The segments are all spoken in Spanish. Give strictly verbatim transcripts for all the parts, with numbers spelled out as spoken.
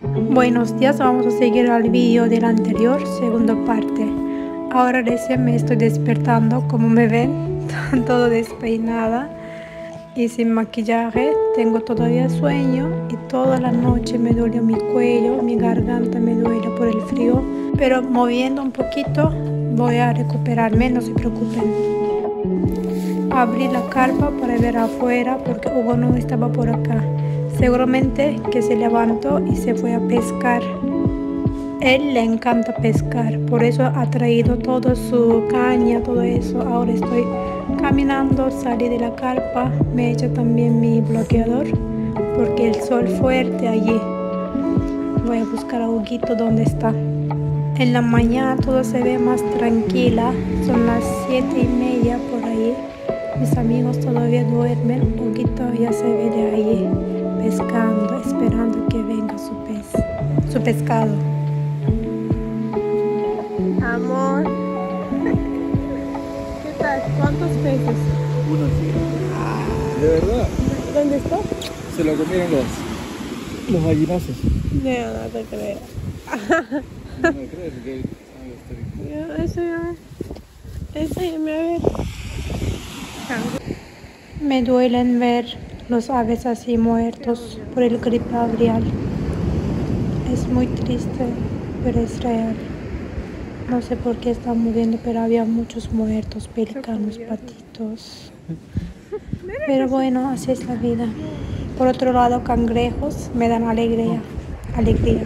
Buenos días, vamos a seguir al vídeo del anterior, segunda parte. Ahora recién me estoy despertando, como me ven, todo despeinada y sin maquillaje. Tengo todavía sueño y toda la noche me duele mi cuello, mi garganta me duele por el frío. Pero moviendo un poquito voy a recuperarme, no se preocupen. Abrí la carpa para ver afuera porque Hugo no estaba por acá. Seguramente que se levantó y se fue a pescar. Él le encanta pescar, por eso ha traído toda su caña, todo eso. Ahora estoy caminando, salí de la carpa, me he hecho también mi bloqueador porque el sol fuerte allí. Voy a buscar a Huguito donde está. En la mañana todo se ve más tranquila, son las siete y media por ahí. Mis amigos todavía duermen, Huguito ya se ve de ahí pescando, esperando que venga su pez, su pescado. Amor, ¿qué tal? ¿Cuántos peces? Uno sí. ¿De verdad? ¿Dónde está? Se lo comieron los, los gallinazos. No, no te creo. No me crees que Yo, enséñame, enséñame a ver. Me duelen ver los aves así muertos por el gripe aviar. Es muy triste, pero es real. No sé por qué están muriendo, pero había muchos muertos, pelícanos, patitos. Pero bueno, así es la vida. Por otro lado, cangrejos me dan alegría. Alegría.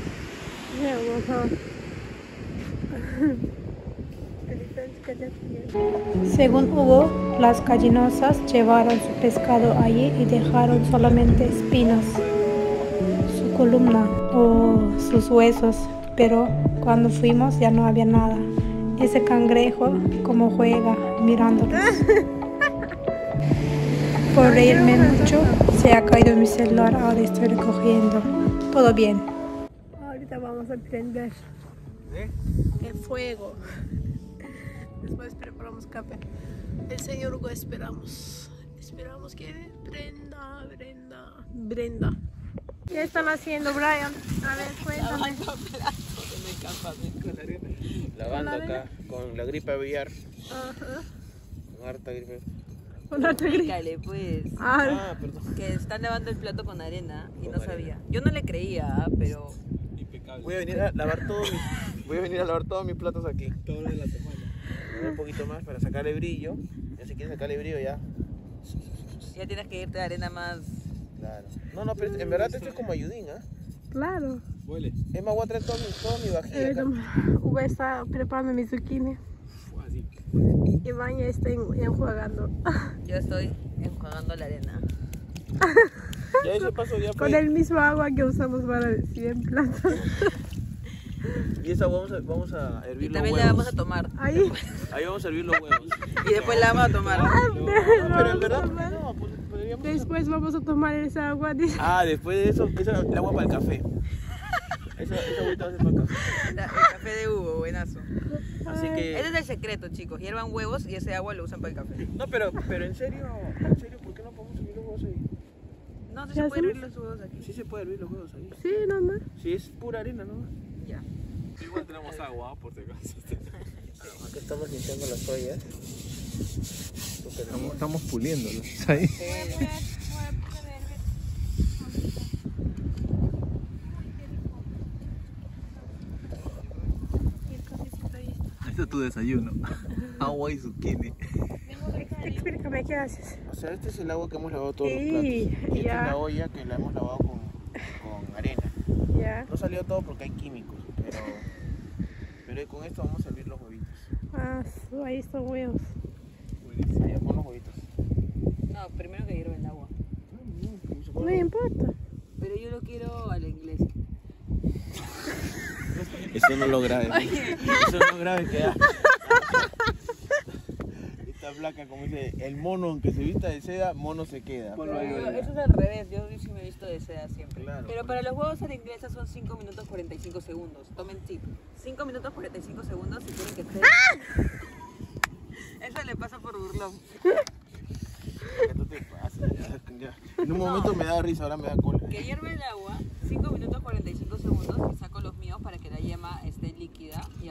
Según Hugo, las gallinosas llevaron su pescado allí y dejaron solamente espinas, su columna o sus huesos, pero cuando fuimos ya no había nada. Ese cangrejo como juega mirándolos. Por reírme mucho se ha caído mi celular, ahora estoy recogiendo. Todo bien. Ahorita vamos a prender ¿Eh? el fuego. Después preparamos café. El señor Hugo esperamos. Esperamos que Brenda, Brenda, Brenda. ¿Qué están haciendo, Brian? A ver, cuéntame. Lavando acá con la gripe aviar. Ajá. Con harta gripe. Con harta gripe. Explícale, pues. Ah, Ah, perdón. Que están lavando el plato con arena y Con no arena. sabía. Yo no le creía, pero Impecable. Voy a venir a lavar todos mis, voy a venir a lavar todos mis platos aquí. Toda la semana. Un poquito más para sacarle brillo. Ya si quieres sacarle brillo ya. ya tienes que irte a arena más. Claro. No, no, pero en verdad esto es como ayudín, ¿ah? claro. Huele. Es más, voy a traer todo mi, todo mi vajilla acá. Hugo está preparando mi zucchini. Así. Y Vanya está en- enjuagando. Yo estoy enjuagando la arena. Ya ese paso ya fue. Con el mismo agua que usamos para cien platos. Y esa vamos a, vamos a hervir Y los también huevos. la vamos a tomar. Ahí. Ahí vamos a hervir los huevos. Y después la vamos a tomar. No, pero en verdad, no, pues, podríamos... Después vamos a tomar esa agua. dice. Ah, después de eso, esa es el agua para el café. Esa, esa agüita va a ser para el café. La- el café de Hugo, buenazo. Así que... Ese es el secreto, chicos. Hiervan huevos y ese agua lo usan para el café. No, pero, pero en serio, en serio, ¿por qué no podemos hervir los huevos ahí? No, sí ¿Ya se puede hervir hacemos? los huevos aquí. Sí se puede hervir los huevos ahí. Sí, nomás. Sí, es pura arena, ¿no? Ya. Igual tenemos agua, por si acaso. Aquí estamos limpiando las ollas. Estamos, estamos puliéndolos. Ahí. Este es tu desayuno. Agua y zucchini. Explícame qué haces. O sea, este es el agua que hemos lavado todos los Sí, platos. Y esta ya. es la olla que la hemos lavado con, con arena. Ya. No salió todo porque hay químicos, pero, pero con esto vamos a hervir los huevitos. Ah, su- ahí están huevos. Ya pon los huevitos. No, primero que hierva el agua. No importa. Pero yo lo quiero a la inglés. Eso no lo grabes. Eso no lo grabes que da. Esta placa, como dice, el mono aunque se vista de seda, mono se queda. Pero yo- eso es al revés, yo sí me he visto de seda siempre. Claro. Pero para los huevos a la inglesa son cinco minutos cuarenta y cinco segundos. Tomen tip. cinco minutos cuarenta y cinco segundos si quieren que esté. Eso le pasa por burlón. Esto te pasa, ya, ya. En un momento me da risa, ahora me da cola. Que hierve el agua, cinco minutos cuarenta y cinco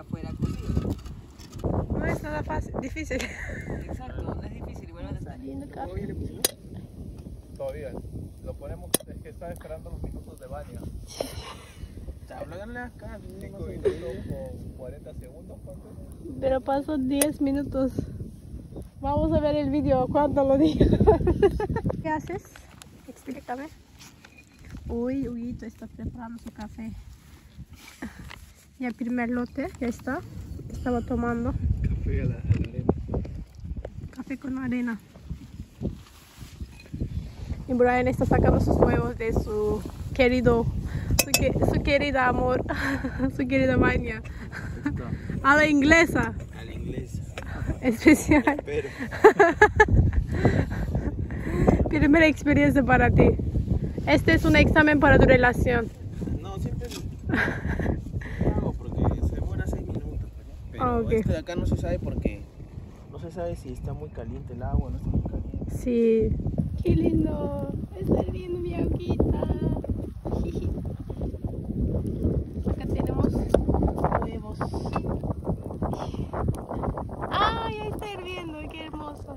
ya fuera cocido. No es nada fácil, difícil. Exacto, no es difícil, igual van a estar. Todavía. Lo ponemos, es que estaba esperando los minutos de Vania. Háblale acá, cinco minutos con cuarenta segundos, ¿cuánto? Pero pasó diez minutos. Vamos a ver el vídeo cuando lo diga. ¿Qué haces? Explícame. Uy, Huguito está preparando su café. Y el primer lote ya está. Estaba tomando Café a la, a la arena. café con arena. Y Brian está sacando sus huevos de su querido, su, que, su querida amor, su querida Vania. A la inglesa. A la inglesa. Especial. Pero. Primera experiencia para ti. Este es un examen para tu relación. No, siempre lo hago porque se demora seis minutos. Pero Ah, ok. este de acá no se sabe porque no se sabe si está muy caliente el agua o no está muy caliente. Sí. Qué lindo. Está hirviendo mi aguita. Acá tenemos huevos. ¡Ay, ya está hirviendo! ¡Qué hermoso!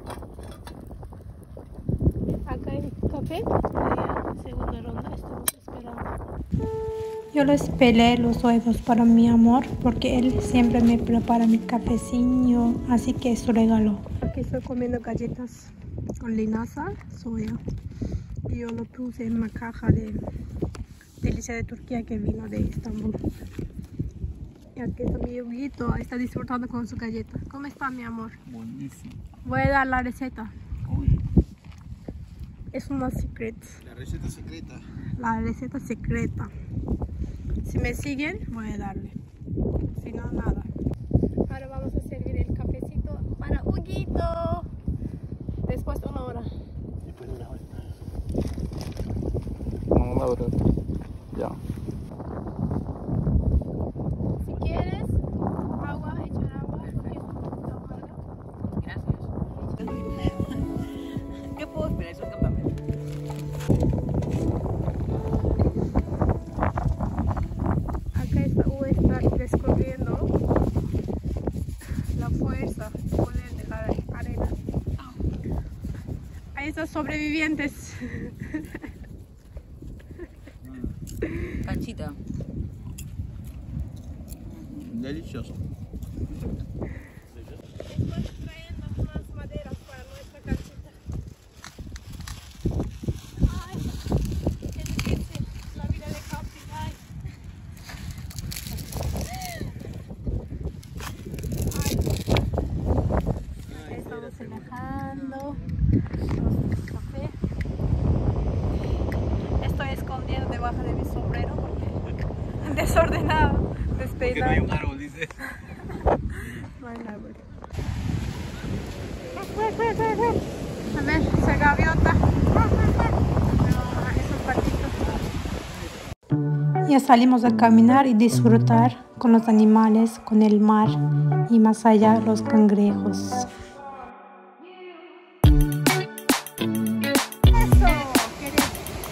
Acá hay café. Ya, segunda ronda, estamos esperando. Yo les pelé los huevos para mi amor porque él siempre me prepara mi cafecillo, así que es su regalo. Aquí estoy comiendo galletas con linaza, soya. Y yo lo puse en una caja de delicia de Turquía que vino de Estambul. Y aquí está mi Huguito, está disfrutando con su galleta. ¿Cómo está, mi amor? Buenísimo. Voy a dar la receta. Uy. Es una secret. La receta secreta. La receta secreta. Si me siguen, voy a darle. Si no, nada. Ahora vamos a servir el cafecito para Huguito. Después de una hora. Después de una hora. No, una hora. Ya. Si quieres, agua, echar agua. Es un poquito amarga. Gracias. ¿Qué puedo esperar? Es un campamento. Acá esta U está descubriendo la fuerza, el poder de la arena. Ahí están sobrevivientes. Canchita. Delicioso. Estamos trayendo más maderas para nuestra canchita. Ay, qué difícil la vida de camping. Ay. Ay. Estamos relajando. Tomamos café. Estoy escondiendo debajo de mi sombrero porque desordenado, Que no hay despeinado. un árbol, dice. No hay árbol. A ver, esa gaviota. No, esos patitos. Ya salimos a caminar y disfrutar con los animales, con el mar y más allá los cangrejos. Eso, querido.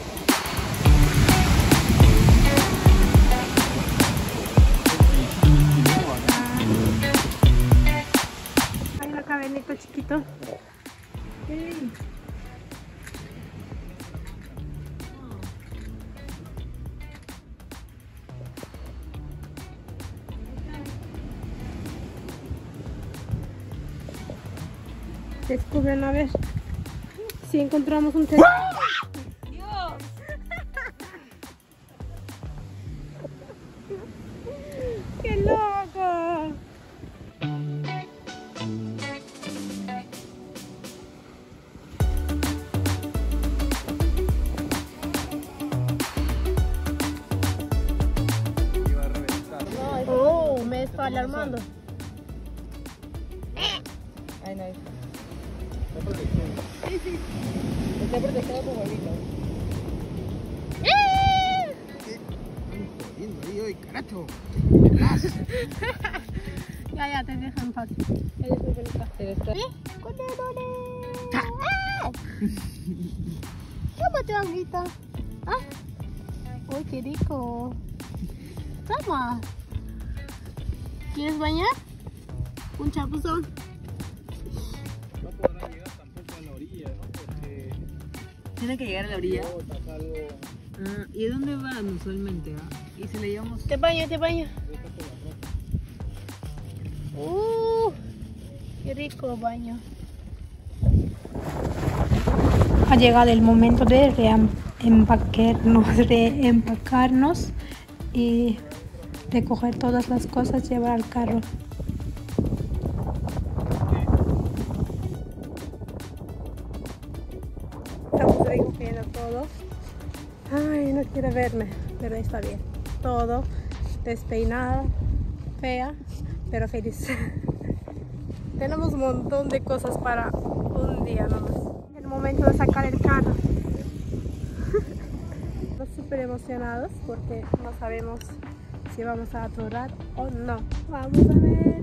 Hay un cabenito chiquito. Sí. Descubren a ver si encontramos un tesoro. ¡Dios! ¡Qué loco! Iba a reventar. Oh, me está alarmando. Ay, no, Está protección. Sí, sí. está protegido con huevitos. Ahí, oye, caracho. Ya, ya, te dejo en paz. Eres muy bonita. Pero está... Tómate, Anguita. ¿Ah? Uy, qué rico. Toma. ¿Quieres bañar? Un chapuzón. No podrá llegar tampoco a la orilla, ¿no? Porque Tiene que llegar a la orilla. botas algo. Ah, ¿y de dónde van usualmente? Ah? ¿Y si le llevamos? Te baño, te baño. Uh, qué rico baño. Ha llegado el momento de reempacarnos, reempacarnos y recoger todas las cosas, llevar al carro. Estamos recogiendo todo. Ay, no quiere verme, pero está bien. Todo despeinada, fea, pero feliz. Tenemos un montón de cosas para un día nomás. El momento de sacar el carro. Estamos súper emocionados porque no sabemos si vamos a atorar o no. Vamos a ver.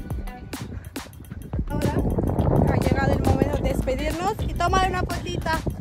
Ahora ha llegado el momento de despedirnos y tomar una fotita.